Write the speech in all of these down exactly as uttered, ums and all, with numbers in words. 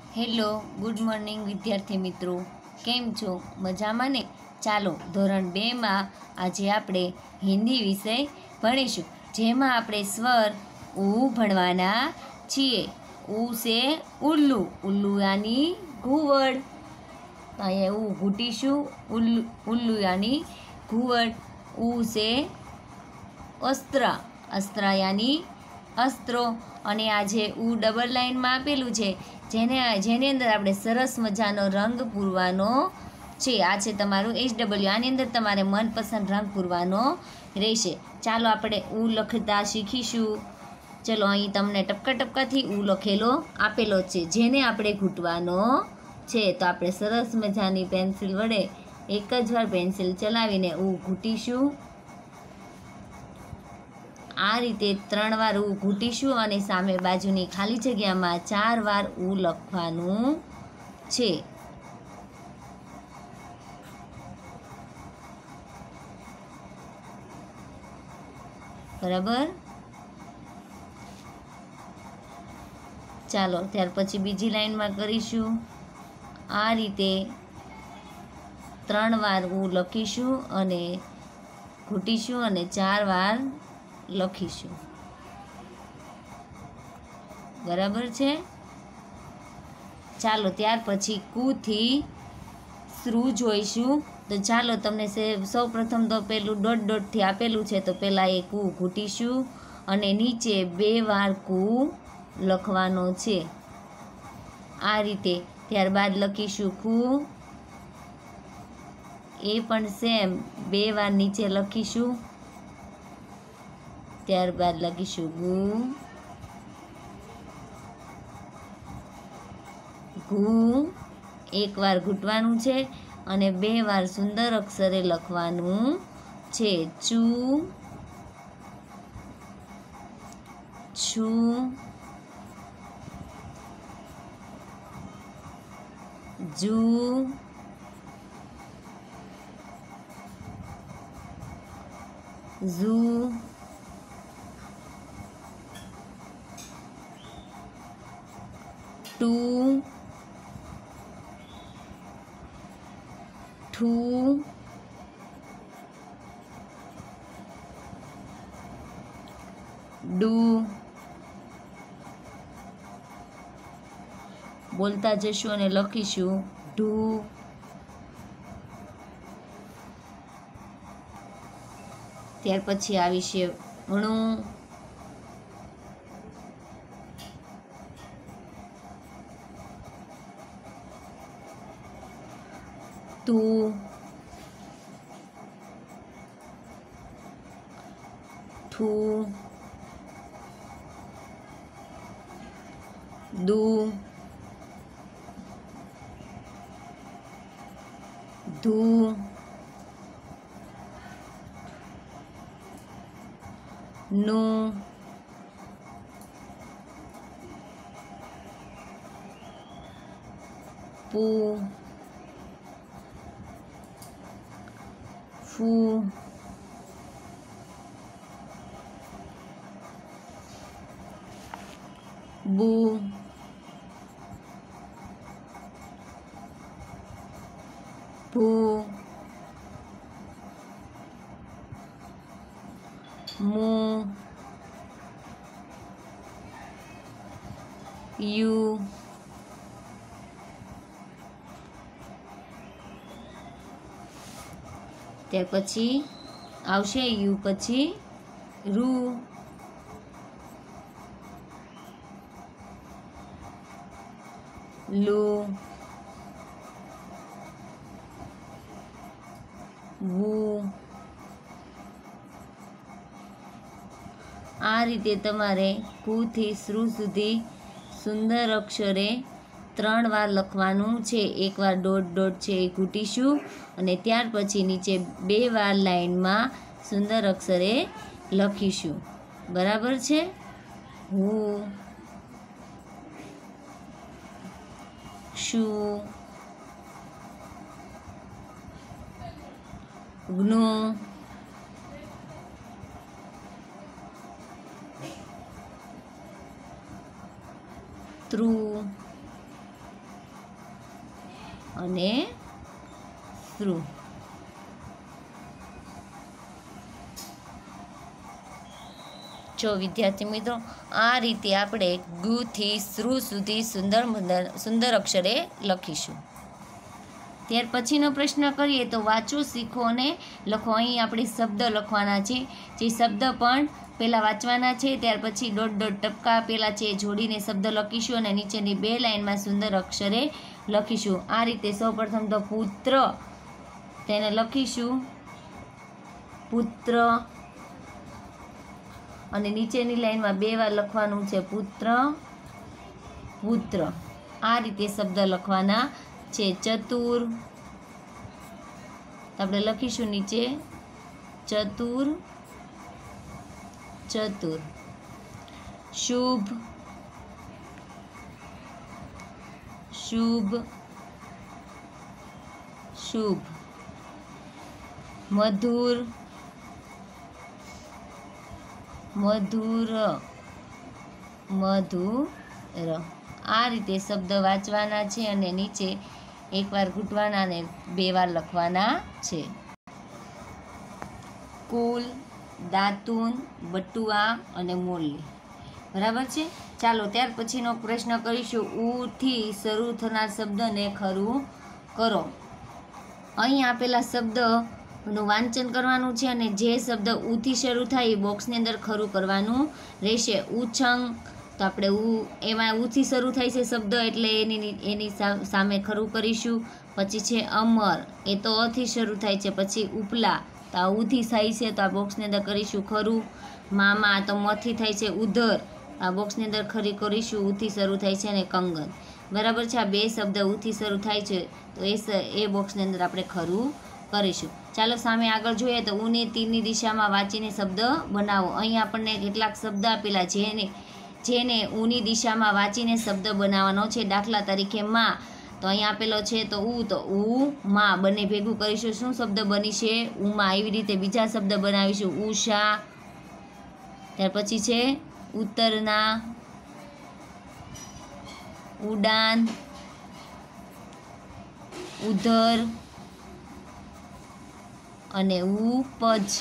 Hello good morning વિદ્યાર્થી મિત્રો, કેમ છો? મજામાં ને? ચાલો ધોરણ બેમાં આજે આપણે હિન્દી વિષય ભણીશું, જેમાં આપણે સ્વર ઉ ભણવાના છીએ. ઉ સે ઉલ્લુ, ઉલ્લુ યાની ઘુવડ. અહીંયા ઉ ઘૂંટીશું, ઉલ્લુ ઉલ્લુ યાની ઘુવડ. ઉ સે અસ્ત્ર, અસ્ત્ર યાની અસ્ત્રો. અને આ જે ઉ ડબલ લાઇનમાં આપેલું છે, જેને જેની અંદર આપણે સરસ મજાનો રંગ પૂરવાનો છે. આ છે તમારું એચ ડબલ્યુ. આની અંદર તમારે મનપસંદ રંગ પૂરવાનો રહેશે. ચાલો આપણે ઉ લખતા શીખીશું. ચલો, અહીં તમને ટપકા ટપકાથી ઉ લખેલો આપેલો છે, જેને આપણે ઘૂંટવાનો છે. તો આપણે સરસ મજાની પેન્સિલ વડે એક જ વાર પેન્સિલ ચલાવીને ઉ ઘૂંટીશું. આ રીતે ત્રણ વાર ઉ ઘૂંટીશું અને સામે બાજુની ખાલી જગ્યામાં ચાર વાર ઉ લખવાનું છે. બરાબર? ચાલો ત્યાર પછી બીજી લાઈનમાં કરીશું. આ રીતે ત્રણ વાર ઉ લખીશું અને ઘૂંટીશું અને ચાર વાર લખીશું. બરાબર છે? ચાલો ત્યાર પછી કુથી શ્રુ જોઈશું. તો ચાલો તમને સૌ પ્રથમ તો પેલું ડોટ ડોટથી આપેલું છે, તો પહેલાં એ કુ ઘૂંટીશું અને નીચે બે વાર કુ લખવાનો છે. આ રીતે ત્યારબાદ લખીશું કુ. એ પણ સેમ બે વાર નીચે લખીશું. ત્યારબાદ લખીશું ગુ. ઘુ એક વાર ઘૂંટવાનું છે અને બે વાર સુંદર અક્ષરે લખવાનું છે. ચુ, છું, જુ, ઝુ, ટુ, ઠુ, ડુ. બોલતા જશું અને લખીશું ઢુ. ત્યાર પછી આવીશે ણું. તું, થું, દુ, ધુ, નું, પુ, ફુ, બુ, ભુ, મુ, યુ, ત્યાર પછી આવશે યુ પછી રૂ, લુ, વુ. આ રીતે તમારે કુથી શ્રુ સુધી સુંદર અક્ષરે ત્રણ વાર લખવાનું છે. એકવાર ડોટ ડોટ છે એ ઘૂંટીશું અને ત્યાર પછી નીચે બે વાર લાઈનમાં સુંદર અક્ષરે લખીશું. બરાબર છે? હું, શું, જ્ઞુ, ત્રુ, અને શ્રુ. જો વિદ્યાર્થી મિત્રો, આ રીતે આપણે ગુથી શ્રુ સુધી સુંદર સુંદર અક્ષરે લખીશું. ત્યાર પછીનો પ્રશ્ન કરીએ તો વાંચો, શીખો અને લખો. અહીં આપણે શબ્દ લખવાના છે. જે શબ્દ પણ પહેલાં વાંચવાના છે, ત્યાર પછી દોઢ દોઢ ટપકા આપેલા છે, જોડીને શબ્દ લખીશું અને નીચેની બે લાઇનમાં સુંદર અક્ષરે લખીશું. આ રીતે સૌપ્રથમ તો પુત્ર, તેને લખીશું પુત્ર, અને નીચેની લાઇનમાં બે વાર લખવાનું છે પુત્ર પુત્ર. આ રીતે શબ્દ લખવાના છે. ચતુર, આપણે લખીશું નીચે ચતુર ચતુર. શુભ શુભ શુભ. મધુર મધુર મધુર. આ રીતે શબ્દ વાંચવાના છે અને નીચે એકવાર ઘૂંટવાના અને બે વાર લખવાના છે. કુલ, દાતુન, બટુઆ અને મોરલી. બરાબર છે. ચાલો ત્યાર પછીનો પ્રશ્ન કરીશું. ઉથી શરૂ થનાર શબ્દને ખરું કરો. અહીં આપેલા શબ્દનું વાંચન કરવાનું છે અને જે શબ્દ ઉથી શરૂ થાય એ બોક્સની અંદર ખરું કરવાનું રહેશે. ઉછંગ, તો આપણે ઉ એમાં ઉથી શરૂ થાય છે શબ્દ, એટલે એની એની સામે ખરું કરીશું. પછી છે અમર, એ તો અથી શરૂ થાય છે. પછી ઉપલા, તો આ ઉથી થાય છે, તો આ બોક્સની અંદર કરીશું ખરું. મામા, તો મથી થાય છે. ઉધર, આ બોક્સની અંદર ખરી કરીશું, ઉથી શરૂ થાય છે. અને કંગન. બરાબર છે. આ બે શબ્દ ઉથી શરૂ થાય છે, તો એ એ બોક્સની અંદર આપણે ખરું કરીશું. ચાલો સામે આગળ જોઈએ તો ઉને તીરની દિશામાં વાંચીને શબ્દ બનાવો. અહીં આપણને કેટલાક શબ્દ આપેલા છે, જેને જેને ઉની દિશામાં વાંચીને શબ્દ બનાવવાનો છે. દાખલા તરીકે માં, તો અહીં આપેલો છે તો ઉ, તો ઉ માં બંને ભેગું કરીશું, શું શબ્દ બની છે? ઉમાં. એવી રીતે બીજા શબ્દ બનાવીશું. ઉષા, ત્યાર પછી છે ઉત્તરના, ઉડાન, ઉધર અને ઉપજ.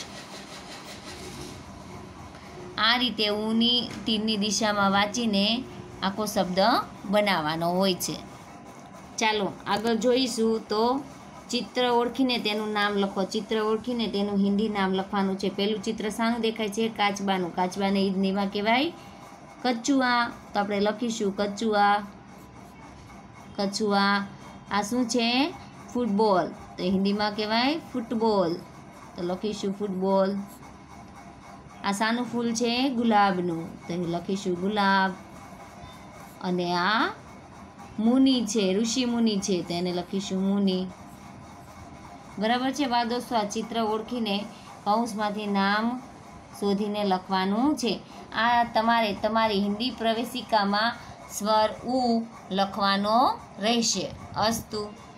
આ રીતે ઉની તીરની દિશામાં વાંચીને આખો શબ્દ બનાવવાનો હોય છે. ચાલો આગળ જોઈશું. તો ચિત્ર ઓળખીને તેનું નામ લખો. ચિત્ર ઓળખીને તેનું હિન્દી નામ લખવાનું છે. પહેલું ચિત્ર શાનું દેખાય છે? કાચબાનું. કાચબાને હિન્દીમાં કહેવાય કચુઆ, તો આપણે લખીશું કચુઆ કચુઆ. આ શું છે? ફૂટબોલ, તો હિન્દીમાં કહેવાય ફૂટબોલ, તો લખીશું ફૂટબોલ. આ શાનું ફૂલ છે? ગુલાબનું, તો લખીશું ગુલાબ. અને આ મુનિ છે, ઋષિ મુનિ છે, તો એને લખીશું મુનિ. બરાબર છે. બાળ દોસ્તો, આ ચિત્ર ઓળખીને કૌંસમાંથી નામ શોધીને લખવાનું છે. આ તમારે તમારી હિન્દી પ્રવેશિકામાં સ્વર ઉ લખવાનો રહેશે. અસ્તુ.